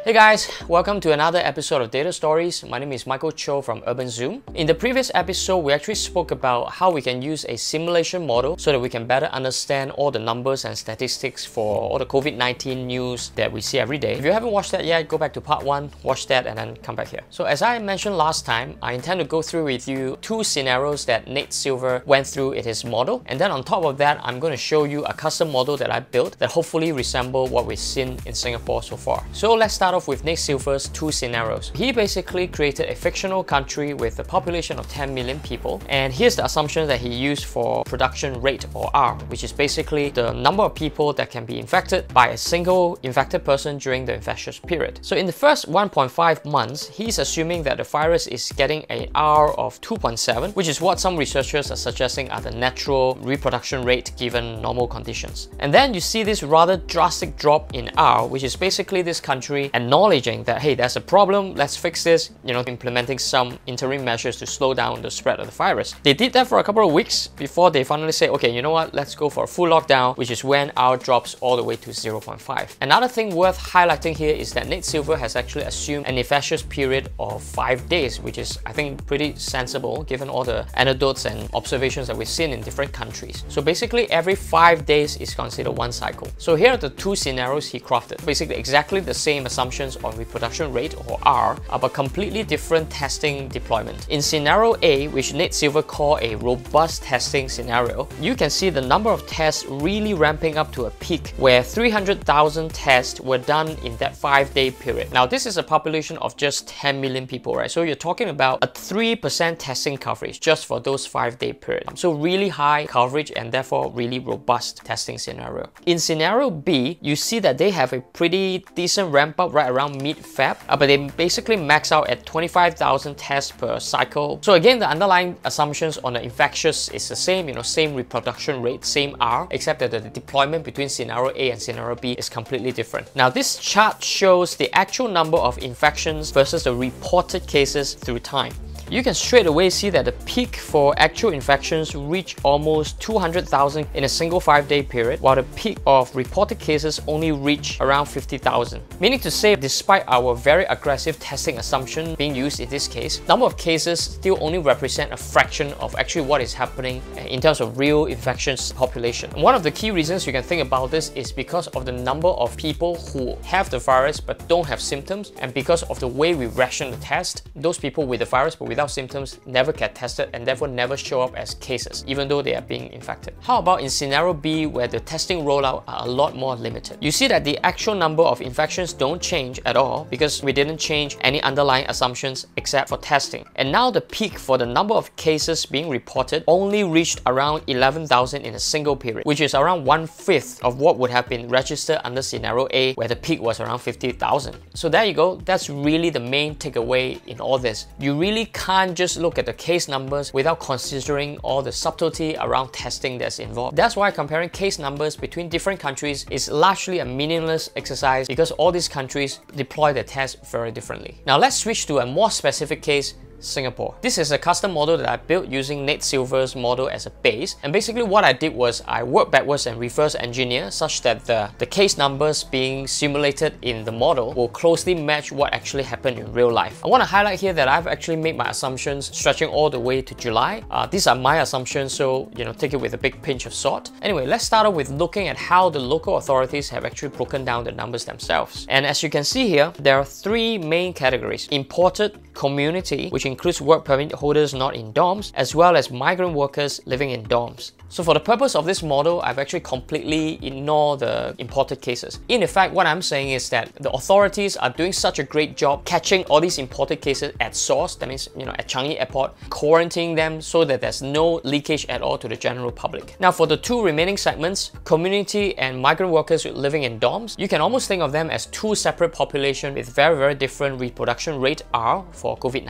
Hey guys, welcome to another episode of Data Stories. My name is Michael Cho from Urban Zoom. In the previous episode, we actually spoke about how we can use a simulation model so that we can better understand all the numbers and statistics for all the COVID-19 news that we see every day. If you haven't watched that yet, go back to part 1, watch that and then come back here. So as I mentioned last time, I intend to go through with you 2 scenarios that Nate Silver went through in his model. And then on top of that, I'm going to show you a custom model that I built that hopefully resemble what we've seen in Singapore so far. So let's start off with Nate Silver's 2 scenarios. He basically created a fictional country with a population of 10 million people, and here's the assumption that he used for production rate, or R, which is basically the number of people that can be infected by a single infected person during the infectious period. So in the first 1.5 months, he's assuming that the virus is getting a R of 2.7, which is what some researchers are suggesting are the natural reproduction rate given normal conditions. And then you see this rather drastic drop in R, which is basically this country acknowledging that, hey, there's a problem, let's fix this, implementing some interim measures to slow down the spread of the virus. They did that for a couple of weeks before they finally say, okay, you know what, let's go for a full lockdown, which is when R drops all the way to 0.5. Another thing worth highlighting here is that Nate Silver has actually assumed an infectious period of 5 days, which is, I think, pretty sensible given all the anecdotes and observations that we've seen in different countries. So basically, every 5 days is considered one cycle. So here are the 2 scenarios he crafted. Basically, exactly the same assumptions on reproduction rate, or R, but completely different testing deployment. In scenario A, which Nate Silver called a robust testing scenario, you can see the number of tests really ramping up to a peak where 300,000 tests were done in that 5-day period. Now, this is a population of just 10 million people, right? So you're talking about a 3% testing coverage just for those 5-day period. So really high coverage and therefore really robust testing scenario. In scenario B, you see that they have a pretty decent ramp up right around mid-Feb, but they basically max out at 25,000 tests per cycle. So again, the underlying assumptions on the infectious is the same, same reproduction rate, same R, except that the deployment between scenario A and scenario B is completely different. Now, this chart shows the actual number of infections versus the reported cases through time. You can straight away see that the peak for actual infections reached almost 200,000 in a single 5-day period, while the peak of reported cases only reached around 50,000. Meaning to say, despite our very aggressive testing assumption being used in this case, number of cases still only represent a fraction of actually what is happening in terms of real infections population. And one of the key reasons you can think about this is because of the number of people who have the virus but don't have symptoms, and because of the way we ration the test, those people with the virus but without symptoms never get tested and therefore never show up as cases, even though they are being infected. How about in scenario B, where the testing rollout are a lot more limited? You see that the actual number of infections don't change at all because we didn't change any underlying assumptions except for testing. And now the peak for the number of cases being reported only reached around 11,000 in a single period, which is around 1/5 of what would have been registered under scenario A, where the peak was around 50,000. So there you go, that's really the main takeaway in all this. You really can't just look at the case numbers without considering all the subtlety around testing that's involved. That's why comparing case numbers between different countries is largely a meaningless exercise, because all these countries deploy their tests very differently. Now let's switch to a more specific case, Singapore. This is a custom model that I built using Nate Silver's model as a base, and basically what I did was I worked backwards and reverse engineer such that the case numbers being simulated in the model will closely match what actually happened in real life. I want to highlight here that I've actually made my assumptions stretching all the way to July. These are my assumptions, so take it with a big pinch of salt. Anyway, let's start off with looking at how the local authorities have actually broken down the numbers themselves. And as you can see here, there are 3 main categories: imported, community, which includes work permit holders not in dorms, as well as migrant workers living in dorms. So for the purpose of this model, I've actually completely ignored the imported cases. In effect, what I'm saying is that the authorities are doing such a great job catching all these imported cases at source, that means, at Changi Airport, quarantining them so that there's no leakage at all to the general public. Now, for the 2 remaining segments, community and migrant workers living in dorms, you can almost think of them as 2 separate populations with very, very different reproduction rate R for COVID-19.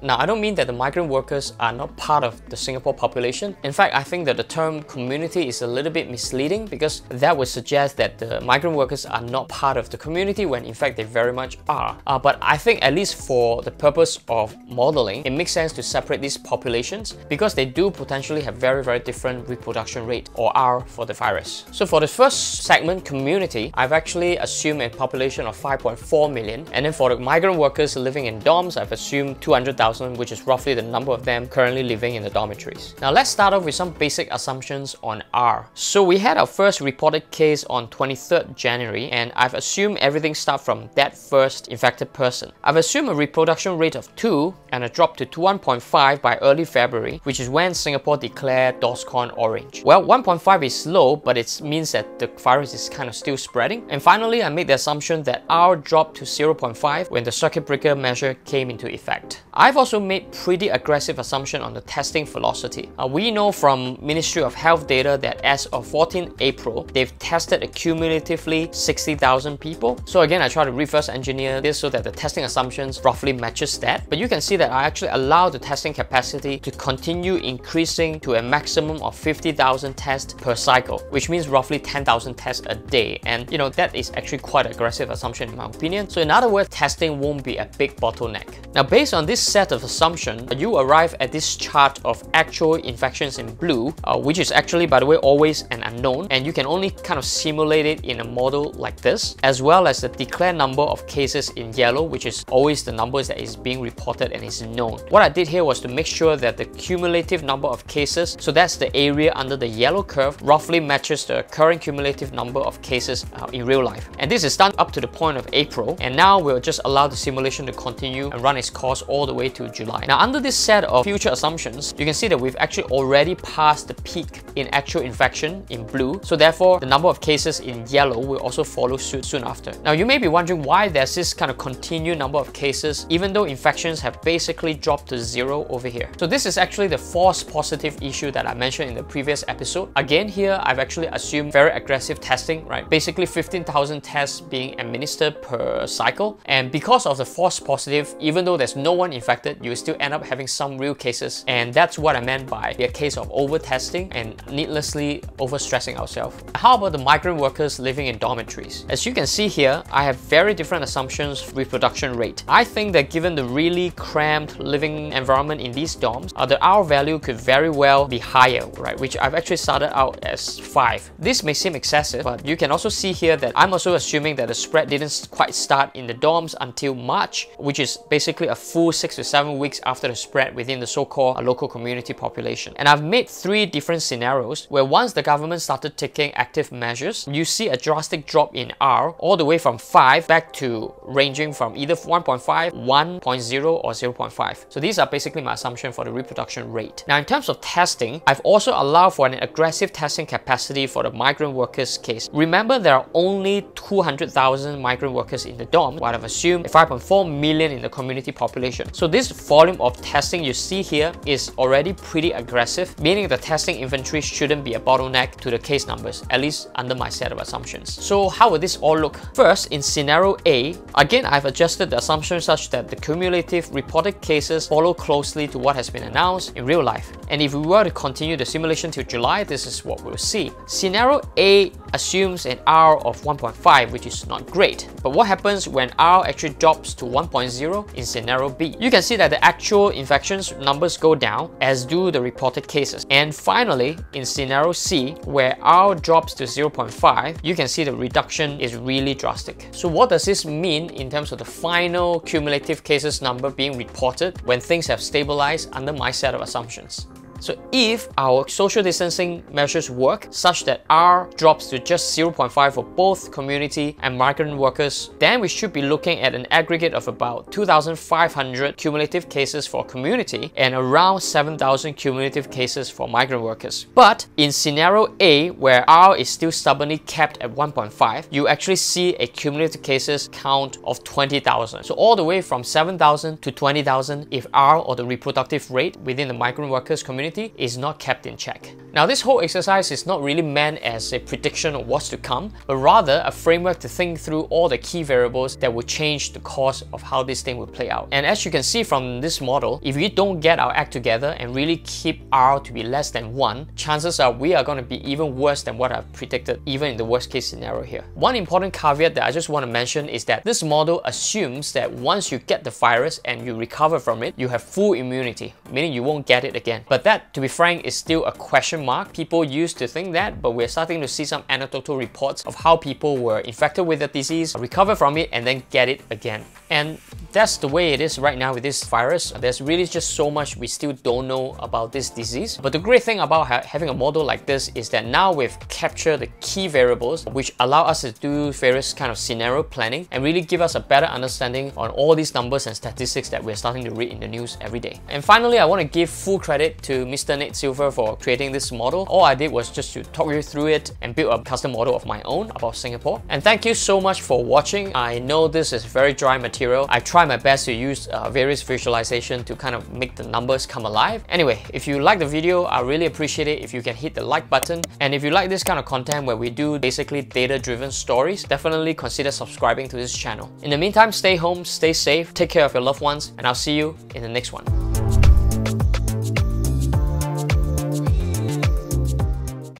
Now, I don't mean that the migrant workers are not part of the Singapore population. In fact, I think that the term community is a little bit misleading because that would suggest that the migrant workers are not part of the community when in fact they very much are. But I think at least for the purpose of modeling, it makes sense to separate these populations because they do potentially have very different reproduction rate, or R for the virus. So for the first segment, community, I've actually assumed a population of 5.4 million, and then for the migrant workers living in dorms, I've assumed 200,000, which is roughly the number of them currently living in the dormitories. Now let's start off with some basic assumptions on R. So we had our first reported case on 23rd January, and I've assumed everything starts from that first infected person. I've assumed a reproduction rate of 2 and a drop to 1.5 by early February, which is when Singapore declared DORSCON orange. Well, 1.5 is low, but it means that the virus is kind of still spreading. And finally, I made the assumption that R dropped to 0.5 when the circuit breaker measure came into effect. I've also made pretty aggressive assumption on the testing velocity. We know from Ministry of Health data that as of 14 April, they've tested cumulatively 60,000 people. So again, I try to reverse engineer this so that the testing assumptions roughly matches that. But you can see that I actually allow the testing capacity to continue increasing to a maximum of 50,000 tests per cycle, which means roughly 10,000 tests a day. And you know, that is actually quite an aggressive assumption in my opinion. So in other words, testing won't be a big bottleneck. Now, based on this set of assumptions, you arrive at this chart of actual infections in blue, which is actually, by the way, always an unknown, and you can only kind of simulate it in a model like this, as well as the declared number of cases in yellow, which is always the numbers that is being reported and is known. What I did here was to make sure that the cumulative number of cases, so that's the area under the yellow curve, roughly matches the current cumulative number of cases in real life. And this is done up to the point of April, and now we'll just allow the simulation to continue and run its course all the way to July. Now, under this set of future assumptions, you can see that we've actually already passed the peak in actual infection in blue, so therefore the number of cases in yellow will also follow suit soon after. Now, you may be wondering why there's this kind of continued number of cases even though infections have basically dropped to 0 over here. So this is actually the false positive issue that I mentioned in the previous episode. Again, here I've actually assumed very aggressive testing, right? Basically 15,000 tests being administered per cycle, and because of the false positive, even though there's no one infected, you still end up having some real cases, and that's what I meant by a case of over-testing and needlessly overstressing ourselves. How about the migrant workers living in dormitories? As you can see here, I have very different assumptions for reproduction rate. I think that given the really cramped living environment in these dorms, the R value could very well be higher, right? Which I've actually started out as 5. This may seem excessive, but you can also see here that I'm also assuming that the spread didn't quite start in the dorms until March, which is basically a full 6 to 7 weeks after the spread within the so-called local community population. And I've made 3 different scenarios where once the government started taking active measures, you see a drastic drop in R all the way from 5 back to ranging from either 1.5, 1.0 or 0.5. So these are basically my assumption for the reproduction rate. Now, in terms of testing, I've also allowed for an aggressive testing capacity for the migrant workers case. Remember, there are only 200,000 migrant workers in the dorm, while I've assumed 5.4 million in the community population. So this volume of testing you see here is already pretty aggressive, meaning the testing inventory shouldn't be a bottleneck to the case numbers, at least under my set of assumptions. So how would this all look? First, in scenario A, again, I've adjusted the assumption such that the cumulative reported cases follow closely to what has been announced in real life. And if we were to continue the simulation till July, this is what we'll see. Scenario A assumes an R of 1.5, which is not great. But what happens when R actually drops to 1.0 in scenario B? You can see that the actual infections numbers go down, as do the reported cases. And finally, in scenario C, where R drops to 0.5, you can see the reduction is really drastic. So what does this mean in terms of the final cumulative cases number being reported when things have stabilized under my set of assumptions? So if our social distancing measures work such that R drops to just 0.5 for both community and migrant workers, then we should be looking at an aggregate of about 2,500 cumulative cases for community and around 7,000 cumulative cases for migrant workers. But in scenario A, where R is still stubbornly capped at 1.5, you actually see a cumulative cases count of 20,000. So all the way from 7,000 to 20,000 if R, or the reproductive rate within the migrant workers community, immunity is not kept in check. Now, this whole exercise is not really meant as a prediction of what's to come, but rather a framework to think through all the key variables that will change the course of how this thing will play out. And as you can see from this model, if we don't get our act together and really keep R to be less than 1, chances are we are going to be even worse than what I've predicted, even in the worst case scenario here. One important caveat that I just want to mention is that this model assumes that once you get the virus and you recover from it, you have full immunity, meaning you won't get it again. But that, to be frank, is still a question mark. People used to think that, but we're starting to see some anecdotal reports of how people were infected with the disease, recover from it, and then get it again. And that's the way it is right now with this virus. There's really just so much we still don't know about this disease. But the great thing about having a model like this is that now we've captured the key variables which allow us to do various kind of scenario planning and really give us a better understanding on all these numbers and statistics that we're starting to read in the news every day. And finally, I want to give full credit to Mr. Nate Silver for creating this model. All I did was just to talk you through it and build a custom model of my own about Singapore. And thank you so much for watching. I know this is very dry material. I try my best to use various visualization to kind of make the numbers come alive. Anyway, if you like the video, I really appreciate it if you can hit the like button. And if you like this kind of content where we do basically data-driven stories, definitely consider subscribing to this channel. In the meantime, stay home, stay safe, take care of your loved ones, and I'll see you in the next one.